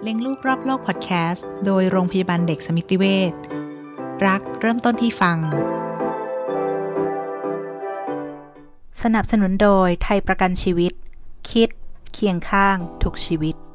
เลี้ยงลูกรอบโลกพอดแคสต์โดยโรงพยาบาลเด็กสมิติเวชรักเริ่มต้นที่ฟังสนับสนุนโดยไทยประกันชีวิตคิดเคียงข้างทุกชีวิต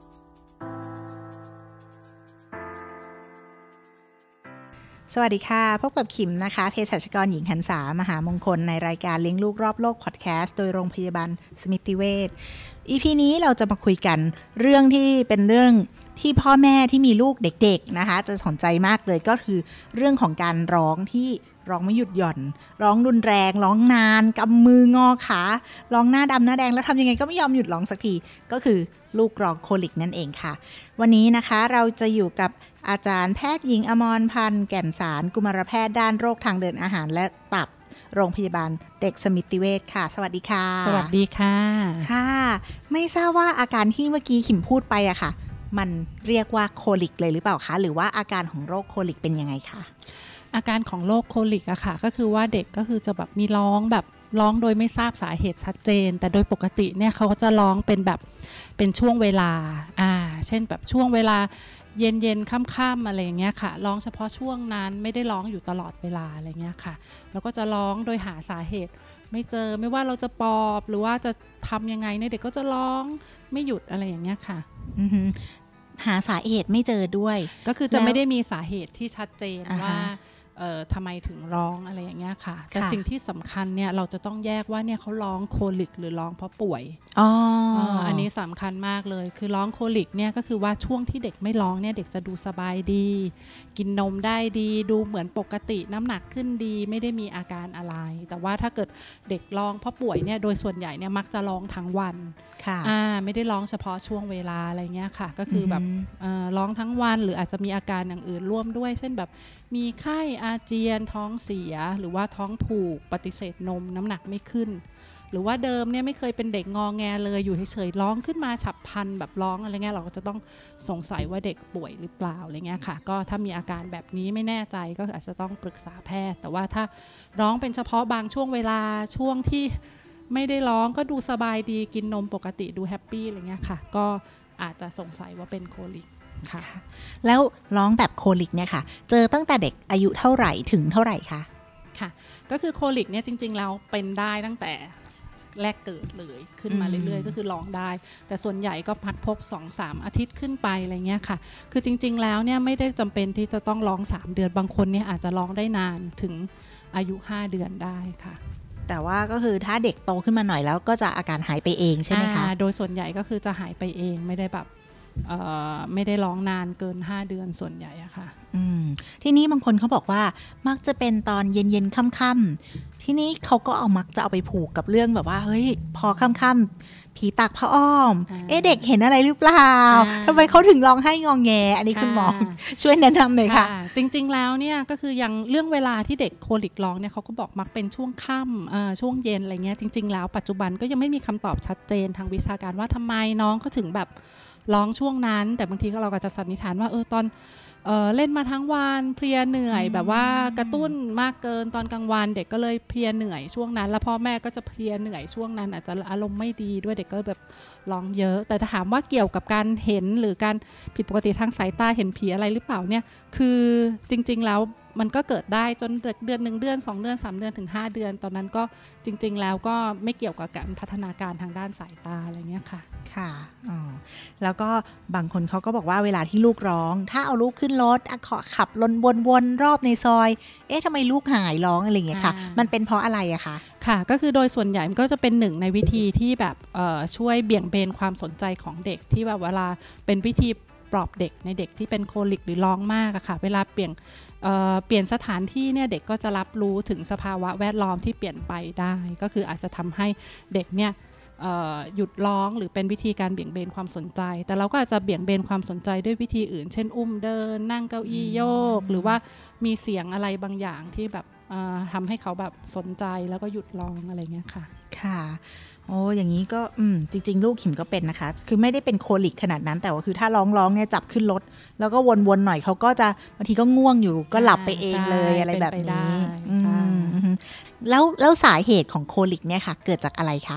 สวัสดีค่ะพบกับขิมนะคะเภสัชกรหญิงหันษามหามงคลในรายการเลี้ยงลูกรอบโลกพอดแคสต์โดยโรงพยาบาลสมิติเวช EP นี้เราจะมาคุยกันเรื่องที่เป็นเรื่องที่พ่อแม่ที่มีลูกเด็กๆนะคะจะสนใจมากเลยก็คือเรื่องของการร้องที่ร้องไม่หยุดหย่อนร้องรุนแรงร้องนานกำมืองอขาร้องหน้าดำหน้าแดงแล้วทำยังไงก็ไม่ยอมหยุดร้องสักทีก็คือลูกร้องโคลิกนั่นเองค่ะวันนี้นะคะเราจะอยู่กับอาจารย์แพทย์หญิงอมรพันธ์แก่นสารกุมารแพทย์ด้านโรคทางเดินอาหารและตับโรงพยาบาลเด็กสมิติเวชค่ะสวัสดีค่ะสวัสดีค่ะค่ะไม่ทราบว่าอาการที่เมื่อกี้ขิมพูดไปอะค่ะมันเรียกว่าโคลิกเลยหรือเปล่าคะหรือว่าอาการของโรคโคลิกเป็นยังไงคะอาการของโรคโคลิกอะค่ะก็คือว่าเด็กก็คือจะแบบมีร้องโดยไม่ทราบสาเหตุชัดเจนแต่โดยปกติเนี่ยเขาก็จะร้องเป็นช่วงเวลาเช่นแบบช่วงเวลาเย็นค่ำๆอะไรอย่างเงี้ยค่ะร้องเฉพาะช่วงนั้นไม่ได้ร้องอยู่ตลอดเวลาอะไรเงี้ยค่ะแล้วก็จะร้องโดยหาสาเหตุไม่เจอไม่ว่าเราจะปลอบหรือว่าจะทำยังไงเนี่ยเด็กก็จะร้องไม่หยุดอะไรอย่างเงี้ยค่ะหาสาเหตุไม่เจอด้วยก็คือจะไม่ได้มีสาเหตุที่ชัดเจนว่าทำไมถึงร้องอะไรอย่างเงี้ยค่ะแต่สิ่งที่สำคัญเนี่ยเราจะต้องแยกว่าเนี่ยเขาร้องโคลิกหรือร้องเพราะป่วยอันนี้สำคัญมากเลยคือร้องโคลิกเนี่ยก็คือว่าช่วงที่เด็กไม่ร้องเนี่ยเด็กจะดูสบายดีกินนมได้ดีดูเหมือนปกติน้ำหนักขึ้นดีไม่ได้มีอาการอะไรแต่ว่าถ้าเกิดเด็กร้องเพราะป่วยเนี่ยโดยส่วนใหญ่เนี่ยมักจะร้องทั้งวันไม่ได้ร้องเฉพาะช่วงเวลาอะไรเงี้ยค่ะก็คือแบบร้องทั้งวันหรืออาจจะมีอาการอย่างอื่นร่วมด้วยเช่นแบบมีไข้อาเจียนท้องเสียหรือว่าท้องผูกปฏิเสธนมน้ำหนักไม่ขึ้นหรือว่าเดิมเนี่ยไม่เคยเป็นเด็กงอแงเลยอยู่เฉยๆร้องขึ้นมาฉับพลันแบบร้องอะไรเงี้ยเราก็จะต้องสงสัยว่าเด็กป่วยหรือเปล่าอะไรเงี้ยค่ะก็ถ้ามีอาการแบบนี้ไม่แน่ใจก็อาจจะต้องปรึกษาแพทย์แต่ว่าถ้าร้องเป็นเฉพาะบางช่วงเวลาช่วงที่ไม่ได้ร้องก็ดูสบายดีกินนมปกติดูแฮปปี้อะไรเงี้ยค่ะก็อาจจะสงสัยว่าเป็นโคลิกค่ะแล้วร้องแบบโคลิกเนี่ยค่ะเจอตั้งแต่เด็กอายุเท่าไหร่ถึงเท่าไหร่คะค่ะก็คือโคลิกเนี่ยจริงๆแล้วเป็นได้ตั้งแต่แรกเกิดเลยขึ้นมาเรื่อยๆก็คือร้องได้แต่ส่วนใหญ่ก็พักพบ 2-3 อาทิตย์ขึ้นไปอะไรเงี้ยค่ะคือจริงๆแล้วเนี่ยไม่ได้จำเป็นที่จะต้องร้อง3 เดือนบางคนเนี่ยอาจจะร้องได้นานถึงอายุ5 เดือนได้ค่ะแต่ว่าก็คือถ้าเด็กโตขึ้นมาหน่อยแล้วก็จะอาการหายไปเองใช่ไหมคะโดยส่วนใหญ่ก็คือจะหายไปเองไม่ได้แบบไม่ได้ร้องนานเกิน5 เดือนส่วนใหญ่อะค่ะทีนี้บางคนเขาบอกว่ามักจะเป็นตอนเย็นๆค่ำๆทีนี้เขาก็มักจะเอาไปผูกกับเรื่องแบบว่าเฮ้ยพอค่ำๆผีตักผ้าอ้อมเด็กเห็นอะไรหรือเปล่าทำไมเขาถึงร้องไห้งอแงอันนี้คุณหมอช่วยแนะนำหน่อยค่ะจริงๆแล้วเนี่ยก็คืออย่างเรื่องเวลาที่เด็กโคลิกร้องเนี่ยเขาก็บอกมักเป็นช่วงค่ำช่วงเย็นอะไรเงี้ยจริงๆแล้วปัจจุบันก็ยังไม่มีคำตอบชัดเจนทางวิชาการว่าทำไมน้องเขาถึงแบบร้องช่วงนั้นแต่บางทีเราก็จะสันนิษฐานว่าตอนเล่นมาทั้งวันเพลียเหนื่อยแบบว่ากระตุ้นมากเกินตอนกลางวันเด็กก็เลยเพลียเหนื่อยช่วงนั้นแล้วพ่อแม่ก็จะเพลียเหนื่อยช่วงนั้นอาจจะอารมณ์ไม่ดีด้วยเด็กก็แบบร้องเยอะแต่ถ้าถามว่าเกี่ยวกับการเห็นหรือการผิดปกติทางสายตาเห็นผีอะไรหรือเปล่าเนี่ยคือจริงๆแล้วมันก็เกิดได้จนเดือน1 เดือน2 เดือน3 เดือนถึง5 เดือนตอนนั้นก็จริงๆแล้วก็ไม่เกี่ยวกับการพัฒนาการทางด้านสายตาอะไรเงี้ยค่ะค่ะแล้วก็บางคนเขาก็บอกว่าเวลาที่ลูกร้องถ้าเอาลูกขึ้นรถขับวนรอบในซอยทำไมลูกหายร้องอะไรเงี้ยค่ะมันเป็นเพราะอะไรอะคะค่ะก็คือโดยส่วนใหญ่มันก็จะเป็นหนึ่งในวิธีที่แบบช่วยเบี่ยงเบนความสนใจของเด็กที่แบบเวลาเป็นวิธีปลอบเด็กในเด็กที่เป็นโคลิกหรือร้องมากอะค่ะเวลาเปลี่ยนสถานที่เนี่ยเด็กก็จะรับรู้ถึงสภาวะแวดล้อมที่เปลี่ยนไปได้ก็คืออาจจะทำให้เด็กเนี่ยหยุดร้องหรือเป็นวิธีการเบี่ยงเบนความสนใจแต่เราก็อาจจะเบี่ยงเบนความสนใจด้วยวิธีอื่นเช่นอุ้มเดินนั่งเก้าอี้โยกหรือว่ามีเสียงอะไรบางอย่างที่แบบทำให้เขาแบบสนใจแล้วก็หยุดร้องอะไรเงี้ยค่ะค่ะอย่างนี้ก็จริงๆลูกขิมก็เป็นนะคะคือไม่ได้เป็นโคลิกขนาดนั้นแต่ว่าคือถ้าร้องเนี่ยจับขึ้นรถแล้วก็วนๆหน่อยเขาก็จะบางทีก็ง่วงอยู่ก็หลับไปเองเลยอะไรแบบนี้แล้วสาเหตุของโคลิกเนี่ยค่ะเกิดจากอะไรคะ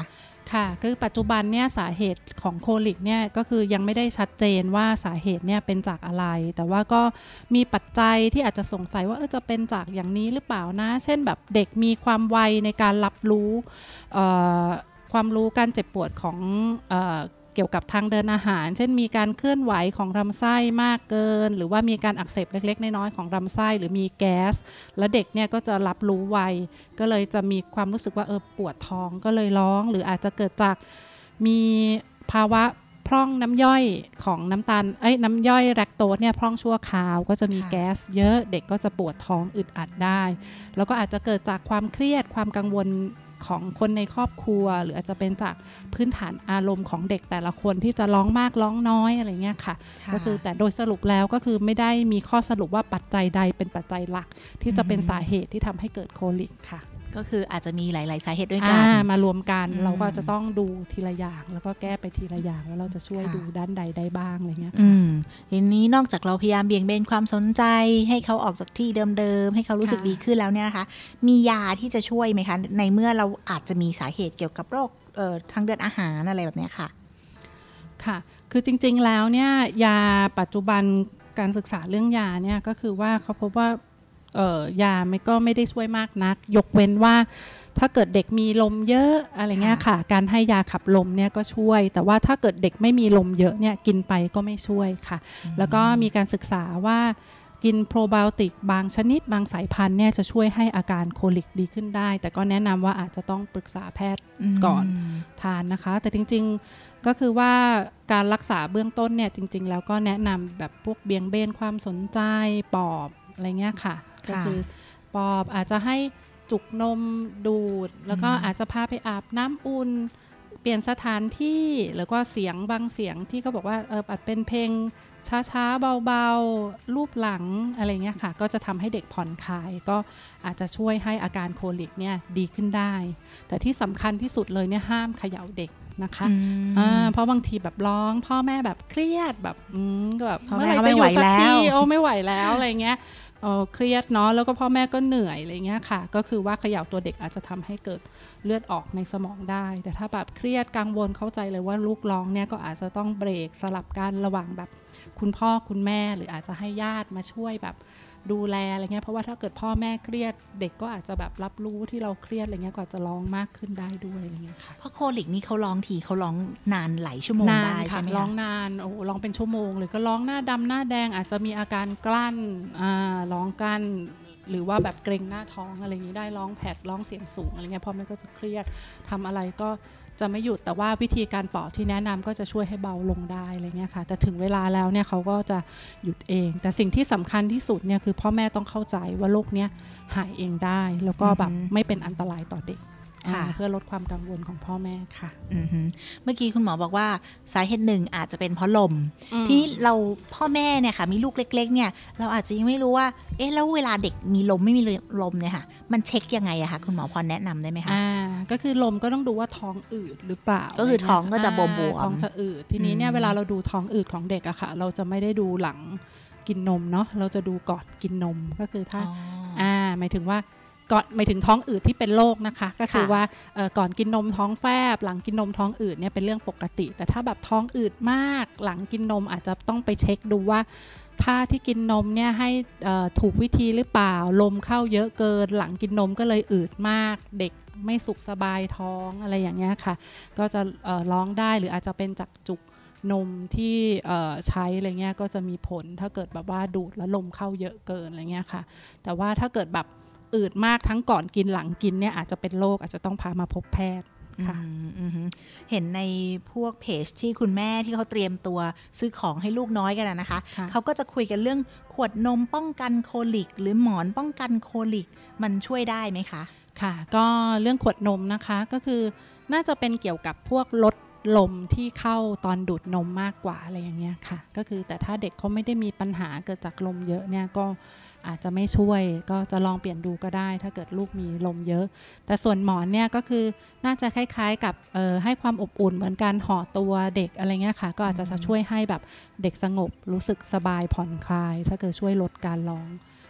ค่ะคือปัจจุบันเนี่ยสาเหตุของโคลิกเนี่ยก็คือยังไม่ได้ชัดเจนว่าสาเหตุเนี่ยเป็นจากอะไรแต่ว่าก็มีปัจจัยที่อาจจะสงสัยว่าจะเป็นจากอย่างนี้หรือเปล่านะเช่นแบบเด็กมีความไวในการรับรู้ความรู้การเจ็บปวดของเกี่ยวกับทางเดินอาหารเช่นมีการเคลื่อนไหวของลำไส้มากเกินหรือว่ามีการอักเสบเล็กๆน้อยๆของลำไส้หรือมีแก๊สและเด็กเนี่ยก็จะรับรู้ไวก็เลยจะมีความรู้สึกว่าปวดท้องก็เลยร้องหรืออาจจะเกิดจากมีภาวะพร่องน้ำย่อยของน้ำตาลน้ำย่อยแลคโตสเนี่ยพร่องชั่วคราวก็จะมีแก๊สเยอะเด็กก็จะปวดท้องอึดอัดได้แล้วก็อาจจะเกิดจากความเครียดความกังวลของคนในครอบครัวหรืออาจจะเป็นจากพื้นฐานอารมณ์ของเด็กแต่ละคนที่จะร้องมากร้องน้อยอะไรเงี้ยค่ะก็คือแต่โดยสรุปแล้วก็คือไม่ได้มีข้อสรุปว่าปัจจัยใดเป็นปัจจัยหลักที่จะเป็นสาเหตุที่ทำให้เกิดโคลิกค่ะก็คืออาจจะมีหลายๆสาเหตุด้วยกันมารวมกันเราก็จะต้องดูทีละอย่างแล้วก็แก้ไปทีละอย่างแล้วเราจะช่วยดูด้านใดได้บ้างอะไรเงี้ยทีนี้นอกจากเราพยายามเบี่ยงเบนความสนใจให้เขาออกจากที่เดิมๆให้เขารู้สึกดีขึ้นแล้วเนี่ยนะคะมียาที่จะช่วยไหมคะในเมื่อเราอาจจะมีสาเหตุเกี่ยวกับโรคทางเดินอาหารอะไรแบบนี้ค่ะค่ะคือจริงๆแล้วเนี่ยยาปัจจุบันการศึกษาเรื่องยาเนี่ยก็คือว่าเขาพบว่ายาก็ไม่ได้ช่วยมากนักยกเว้นว่าถ้าเกิดเด็กมีลมเยอะอะไรเงี้ยค่ะการให้ยาขับลมเนี่ยก็ช่วยแต่ว่าถ้าเกิดเด็กไม่มีลมเยอะเนี่ยกินไปก็ไม่ช่วยค่ะแล้วก็มีการศึกษาว่ากินโปรไบโอติกบางชนิดบางสายพันธุ์เนี่ยจะช่วยให้อาการโคลิกดีขึ้นได้แต่ก็แนะนำว่าอาจจะต้องปรึกษาแพทย์ก่อนทานนะคะแต่จริงๆก็คือว่าการรักษาเบื้องต้นเนี่ยจริงๆแล้วก็แนะนำแบบพวกเบี่ยงเบนความสนใจปอบอะไรเงี้ยค่ะก็คือปอบอาจจะให้จุกนมดูดแล้วก็อาจจะพาไปอาบน้ำอุ่นเปลี่ยนสถานที่แล้วก็เสียงบางเสียงที่เขาบอกว่าอาจเป็นเพลงช้าๆเบาๆรูปหลังอะไรเงี้ยค่ะก็จะทำให้เด็กผ่อนคลายก็อาจจะช่วยให้อาการโคลิกเนี่ยดีขึ้นได้แต่ที่สำคัญที่สุดเลยเนี่ยห้ามเขย่าเด็กนะคะเพราะบางทีแบบร้องพ่อแม่แบบเครียดแบบแบบเมื่อไหร่จะอยู่สักทีไม่ไหวแล้วอะไรเงี้ยเครียดเนาะแล้วก็พ่อแม่ก็เหนื่อยอะไรเงี้ยค่ะก็คือว่าเขย่าตัวเด็กอาจจะทำให้เกิดเลือดออกในสมองได้แต่ถ้าแบบเครียดกังวลเข้าใจเลยว่าลูกร้องเนี่ยก็อาจจะต้องเบรกสลับกันระหว่างแบบคุณพ่อคุณแม่หรืออาจจะให้ญาติมาช่วยแบบดูแลอะไรเงี้ยเพราะว่าถ้าเกิดพ่อแม่เครียดเด็กก็อาจจะแบบรับรู้ที่เราเครียดอะไรเงี้ยก็อาจจะร้องมากขึ้นได้ด้วยอะไรเงี้ยค่ะเพราะโคลิกนี่เขาร้องทีเขาร้องนานหลายชั่วโมงได้ใช่ไหมคะร้องนานร้องเป็นชั่วโมงเลยก็ร้องหน้าดำหน้าแดงอาจจะมีอาการกลั้นร้องกั้นหรือว่าแบบเกร็งหน้าท้องอะไรอย่างนี้ได้ร้องแผดร้องเสียงสูงอะไรเงี้ยพ่อแม่ก็จะเครียดทำอะไรก็จะไม่หยุดแต่ว่าวิธีการปลอบที่แนะนำก็จะช่วยให้เบาลงได้อะไรเงี้ยค่ะแต่ถึงเวลาแล้วเนี่ยเขาก็จะหยุดเองแต่สิ่งที่สำคัญที่สุดเนี่ยคือพ่อแม่ต้องเข้าใจว่าโรคเนี้ยหายเองได้แล้วก็แบบไม่เป็นอันตรายต่อเด็กเพื่อลดความกังวลของพ่อแม่ค่ะเมื่อกี้คุณหมอบอกว่าสาเหตุหนึ่งอาจจะเป็นเพราะลมที่เราพ่อแม่เนี่ยค่ะมีลูกเล็กๆเนี่ยเราอาจจะยังไม่รู้ว่าแล้วเวลาเด็กมีลมไม่มีลมเนี่ยค่ะมันเช็คยังไงอะคะคุณหมอพอแนะนำได้ไหมคะก็คือลมก็ต้องดูว่าท้องอืดหรือเปล่าก็คือท้องก็จะบวมท้องจะอืดทีนี้เนี่ยเวลาเราดูท้องอืดของเด็กอะค่ะเราจะไม่ได้ดูหลังกินนมเนาะเราจะดูก่อนกินนมก็คือถ้าหมายถึงว่าก่อนหมายถึงท้องอืดที่เป็นโรคนะคะก็คือว่าก่อนกินนมท้องแฟบหลังกินนมท้องอืดเนี่ยเป็นเรื่องปกติแต่ถ้าแบบท้องอืดมากหลังกินนมอาจจะต้องไปเช็คดูว่าถ้าที่กินนมเนี่ยให้ถูกวิธีหรือเปล่าลมเข้าเยอะเกินหลังกินนมก็เลยอืดมากเด็กไม่สุขสบายท้องอะไรอย่างเงี้ยค่ะก็จะร้องได้หรืออาจจะเป็นจากจุกนมที่ใช้อะไรเงี้ยก็จะมีผลถ้าเกิดแบบว่าดูดแล้วลมเข้าเยอะเกินอะไรเงี้ยค่ะแต่ว่าถ้าเกิดแบบอืดมากทั้งก่อนกินหลังกินเนี่ยอาจจะเป็นโรคอาจจะต้องพามาพบแพทย์ค่ะเห็นในพวกเพจที่คุณแม่ที่เขาเตรียมตัวซื้อของให้ลูกน้อยกันนะคะเขาก็จะคุยกันเรื่องขวดนมป้องกันโคลิกหรือหมอนป้องกันโคลิกมันช่วยได้ไหมคะค่ะก็เรื่องขวดนมนะคะก็คือน่าจะเป็นเกี่ยวกับพวกลดลมที่เข้าตอนดูดนมมากกว่าอะไรอย่างเงี้ยค่ะก็คือแต่ถ้าเด็กเขาไม่ได้มีปัญหาเกิดจากลมเยอะเนี่ยก็อาจจะไม่ช่วยก็จะลองเปลี่ยนดูก็ได้ถ้าเกิดลูกมีลมเยอะแต่ส่วนหมอนเนี่ยก็คือน่าจะคล้ายๆกับให้ความอบอุ่นเหมือนการห่อตัวเด็กอะไรเงี้ยค่ะก็อาจจะช่วยให้แบบเด็กสงบรู้สึกสบายผ่อนคลายถ้าเกิดช่วยลดการร้อง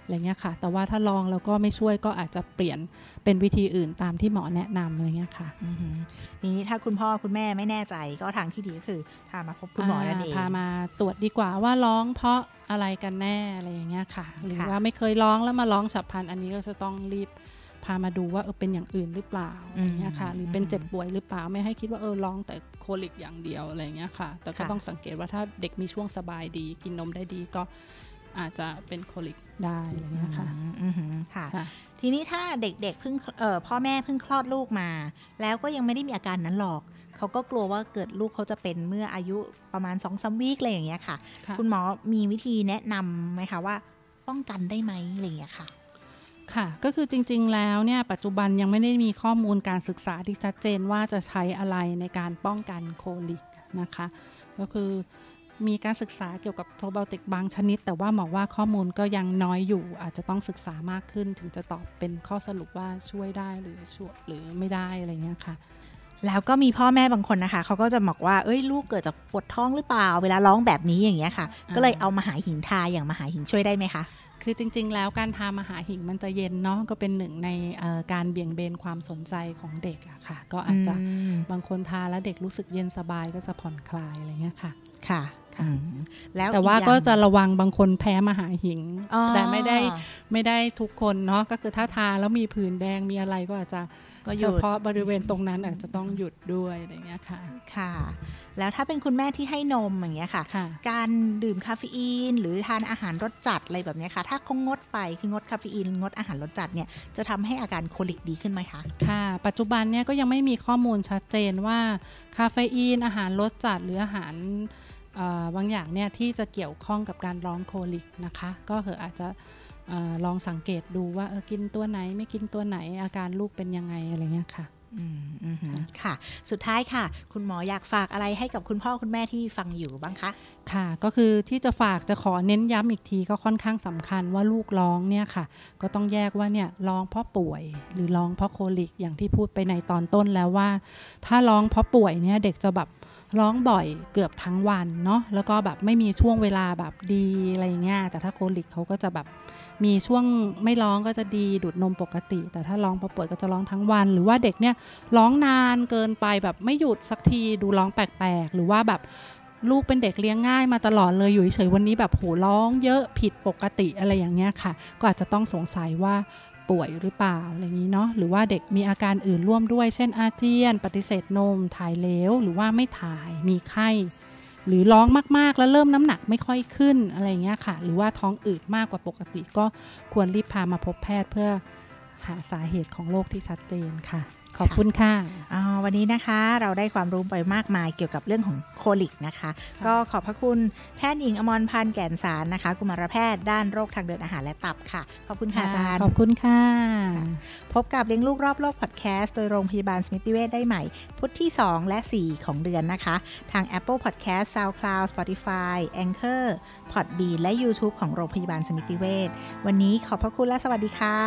อะไรเงี้ยค่ะแต่ว่าถ้าลองแล้วก็ไม่ช่วยก็อาจจะเปลี่ยนเป็นวิธีอื่นตามที่หมอแนะนำอะไรเงี้ยค่ะทีนี้ถ้าคุณพ่อคุณแม่ไม่แน่ใจก็ทางที่ดีก็คือพามาพบคุณหมอนั่นเองพามาตรวจดีกว่าว่าร้องเพราะอะไรกันแน่อะไรอย่างเงี้ยค่ะหรือว่าไม่เคยร้องแล้วมาร้องฉับพลันอันนี้ก็จะต้องรีบพามาดูว่าเป็นอย่างอื่นหรือเปล่าอย่างเงี้ยค่ะหรือเป็นเจ็บป่วยหรือเปล่าไม่ให้คิดว่าร้องแต่โคลิกอย่างเดียวอะไรเงี้ยค่ะแต่ก็ต้องสังเกตว่าถ้าเด็กมีช่วงสบายดีกินนมได้ดีก็อาจจะเป็นโคลิกได้อะไรเงี้ยค่ะค่ะทีนี้ถ้าเด็กๆเพิ่งพ่อแม่เพิ่งคลอดลูกมาแล้วก็ยังไม่ได้มีอาการนั้นหรอกเขาก็กลัวว่าเกิดลูกเขาจะเป็นเมื่ออายุประมาณ 2-3 วีคอะไรอย่างเงี้ยค่ะคุณหมอมีวิธีแนะนำไหมคะว่าป้องกันได้ไหมอะไรอย่างเงี้ยค่ะค่ะก็คือจริงๆแล้วเนี่ยปัจจุบันยังไม่ได้มีข้อมูลการศึกษาที่ชัดเจนว่าจะใช้อะไรในการป้องกันโคลิกนะคะก็คือมีการศึกษาเกี่ยวกับโปรไบโอติกบางชนิดแต่ว่าบอกว่าข้อมูลก็ยังน้อยอยู่อาจจะต้องศึกษามากขึ้นถึงจะตอบเป็นข้อสรุปว่าช่วยได้หรือไม่ได้อะไรเงี้ยค่ะแล้วก็มีพ่อแม่บางคนนะคะเขาก็จะบอกว่าลูกเกิดจากปวดท้องหรือเปล่าเวลาร้องแบบนี้อย่างเงี้ยค่ะก็เลยเอามหาหิงทาอย่างมหาหิงช่วยได้ไหมคะคือจริงๆแล้วการทามหาหิงมันจะเย็นเนาะก็เป็นหนึ่งในการเบี่ยงเบนความสนใจของเด็กอะค่ะก็อาจจะบางคนทาแล้วเด็กรู้สึกเย็นสบายก็จะผ่อนคลายอะไรเงี้ยค่ะค่ะแล้วแต่ว่าก็จะระวังบางคนแพ้มหาหิงแต่ไม่ได้ทุกคนเนาะก็คือถ้าทาแล้วมีผื่นแดงมีอะไรก็อาจจะเฉพาะบริเวณตรงนั้นอาจจะต้องหยุดด้วยอะไรเงี้ยค่ะค่ะแล้วถ้าเป็นคุณแม่ที่ให้นมอย่างเงี้ยค่ะการดื่มคาเฟอีนหรือทานอาหารรสจัดอะไรแบบนี้ค่ะถ้าเขางดไปคืองดคาเฟอีนงดอาหารรสจัดเนี่ยจะทำให้อาการโคลิกดีขึ้นไหมคะค่ะปัจจุบันเนี่ยก็ยังไม่มีข้อมูลชัดเจนว่าคาเฟอีนอาหารรสจัดหรืออาหารบางอย่างเนี่ยที่จะเกี่ยวข้องกับการร้องโคลิกนะคะก็คืออาจจะลองสังเกตดูว่ากินตัวไหนไม่กินตัวไหนอาการลูกเป็นยังไงอะไรเงี้ยค่ะค่ะสุดท้ายค่ะคุณหมออยากฝากอะไรให้กับคุณพ่อคุณแม่ที่ฟังอยู่บ้างคะค่ะก็คือที่จะฝากจะขอเน้นย้ำอีกทีก็ค่อนข้างสำคัญว่าลูกร้องเนี่ยค่ะก็ต้องแยกว่าเนี่ยร้องเพราะป่วยหรือร้องเพราะโคลิกอย่างที่พูดไปในตอนต้นแล้วว่าถ้าร้องเพราะป่วยเนี่ยเด็กจะแบบร้องบ่อยเกือบทั้งวันเนาะแล้วก็แบบไม่มีช่วงเวลาแบบดีอะไรเงี้ยแต่ถ้าโคลิกเขาก็จะแบบมีช่วงไม่ร้องก็จะดีดูดนมปกติแต่ถ้าร้องเพราะป่วยก็จะร้องทั้งวันหรือว่าเด็กเนี่ยร้องนานเกินไปแบบไม่หยุดสักทีดูร้องแปลกๆหรือว่าแบบลูกเป็นเด็กเลี้ยงง่ายมาตลอดเลยอยู่เฉยๆวันนี้แบบโหร้องเยอะผิดปกติอะไรอย่างเงี้ยค่ะก็อาจจะต้องสงสัยว่าป่วยหรือเปล่าอะไรอย่างนี้เนาะหรือว่าเด็กมีอาการอื่นร่วมด้วยเช่นอาเจียนปฏิเสธนมถ่ายเหลวหรือว่าไม่ถ่ายมีไข้หรือร้องมากๆแล้วเริ่มน้ำหนักไม่ค่อยขึ้นอะไรเงี้ยค่ะหรือว่าท้องอืดมากกว่าปกติก็ควรรีบพามาพบแพทย์เพื่อหาสาเหตุของโรคที่ชัดเจนค่ะขอบคุณค่ะวันนี้นะคะเราได้ความรู้ไปมากมายเกี่ยวกับเรื่องของโคลิกนะคะก็ขอบพระคุณแพทย์หญิงอมรพันธ์แก่นสารนะคะกุมารแพทย์ด้านโรคทางเดินอาหารและตับค่ะขอบคุณค่ะอาจารย์ขอบคุณค่ะพบกับเลี้ยงลูกรอบโลกพอดแคสต์โดยโรงพยาบาลสมิติเวชได้ใหม่พุธที่2และ4ของเดือนนะคะทาง Apple Podcast SoundCloud Spotify Anchor Podbean และ YouTube ของโรงพยาบาลสมิติเวชวันนี้ขอบพระคุณและสวัสดีค่ะ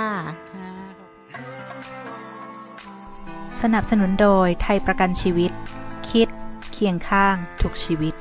สนับสนุนโดยไทยประกันชีวิตคิดเคียงข้างทุกชีวิต